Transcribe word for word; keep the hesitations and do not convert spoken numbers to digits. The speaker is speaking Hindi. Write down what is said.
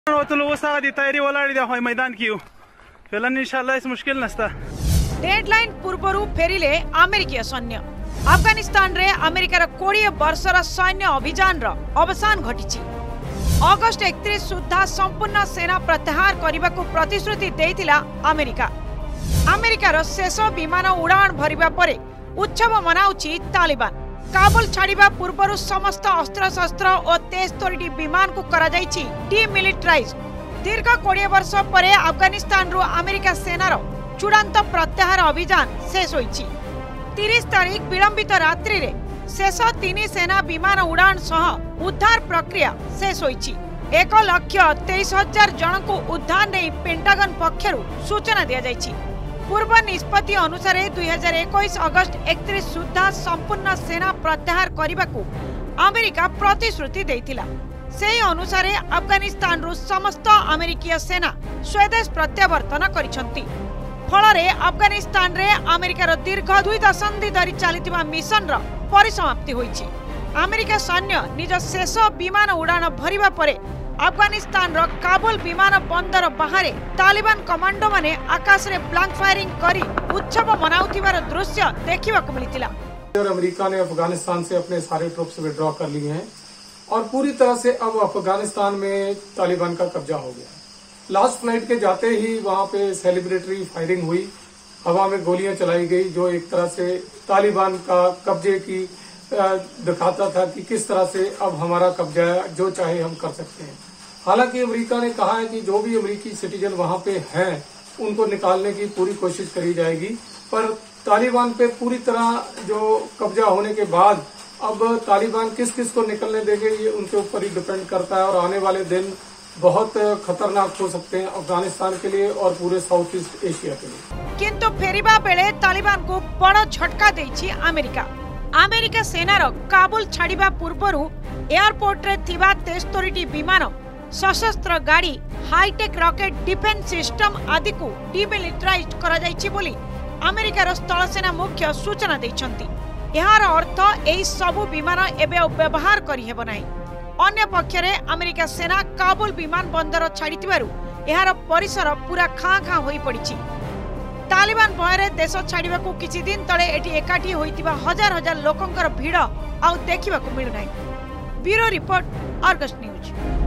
तयारी ओलाड़ी दिया मैदान की फिलहाल इंशाल्लाह इस मुश्किल नस्ता डेडलाइन पूर्वरु फेरिले अमेरिकीय सैन्य अफगानिस्तान रे अमेरिकार कोड़े वर्षर सैन्य अभियान रो अवसान घटी। अगस्ट एकतीस सुधा संपूर्ण सेना प्रत्याहार करने को प्रतिश्रुति देइतिला अमेरिका। अमेरिकार शेष विमान उड़ान भरिबा परे उत्सव मनाउछि तालिबान। काबुल छाड़िबा पूर्वरु समस्त अस्त्र शस्त्र और तेस्तरी विमान को करा जाइछि डिमिलिटराइज। दीर्घ कोड़े वर्ष परे अफगानिस्तान रु अमेरिका सेनार चूड़ांत प्रत्याहार अभियान शेष होइछि। तीस तारीख विलंबित रात्रि रे शेष तीन सेना विमान उड़ान सह उद्धार प्रक्रिया शेष होइछि। एक लक्ष तेईस हजार जन को उद्धार नहीं पेंटागन पक्षरु सूचना दिया जाइछि। पूर्व निष्पत्ति अनुसार दुई हजार इक्कीस अगस्ट एकतीस सुधा संपूर्ण सेना प्रत्याहार करने को अमेरिका प्रतिश्रुति देइतिला। सेही अनुसार अफगानिस्तान रु समस्त अमेरिकीय सेना स्वदेश प्रत्यावर्तन करिसंती। फलरे अफगानिस्तान रे अमेरिकार दीर्घ दुई दशंधि धरी चलिथिबा मिशन रो परिसमाप्ति होइछि। अमेरिका सैन्य निज शेष विमान उड़ान भरिबा परे अफगानिस्तान रो काबुल विमान बंदर बाहर तालिबान कमांडो माने आकाश रे ब्लैंक फायरिंग करी उत्सव मनाउथिबार दृश्य देखिबाकु मिलितिला। अमेरिका ने अफगानिस्तान से अपने सारे ट्रूप्स विड्रॉ कर लिए हैं और पूरी तरह से अब अफगानिस्तान में तालिबान का कब्जा हो गया। लास्ट फ्लाइट के जाते ही वहां पे सेलिब्रेटरी फायरिंग हुई, हवा में गोलियां चलाई गई, जो एक तरह से तालिबान का कब्जे की दिखाता था कि किस तरह से अब हमारा कब्जा है, जो चाहे हम कर सकते हैं। हालांकि अमेरिका ने कहा है कि जो भी अमेरिकी सिटीजन वहां पे हैं उनको निकालने की पूरी कोशिश करी जाएगी, पर तालिबान पे पूरी तरह जो कब्जा होने के बाद अब तालिबान किस किस को निकलने देंगे ये उनके ऊपर ही डिपेंड करता है और आने वाले दिन बहुत खतरनाक हो सकते हैं अफगानिस्तान के लिए और पूरे साउथ ईस्ट एशिया के लिए। किंतु फेरिबा बेले तालिबान को बड़ झटका देछि अमेरिका। अमेरिका सेनार काबुल छाड़िबा पूर्वरु एयरपोर्ट रे थिबा तेस्तरी विमान, सशस्त्र गाड़ी, हाईटेक रॉकेट डिफेंस सिस्टम आदि को डिमिलिटराइज करा जाइछि बोली अमेरिकार स्थल सेना मुख्य सूचना दैछंती। यार अर्थ एही सबु विमान एबे व्यवहार करि हेबो नाही। अन्य पक्षरे अमेरिका सेना काबुल विमान बंदर छाड़िथिबारु यार परिसर पूरा खाँ खाँ होई पड़िछि। तालिबान भୟରେ देश छाड़िबाकू किछि दिन तळे एठी एकाठी होइतिबा हजार हजार लोकंकर भिड़ आउ देखिबाकू मिलु नाही। Bureau report, Argus news.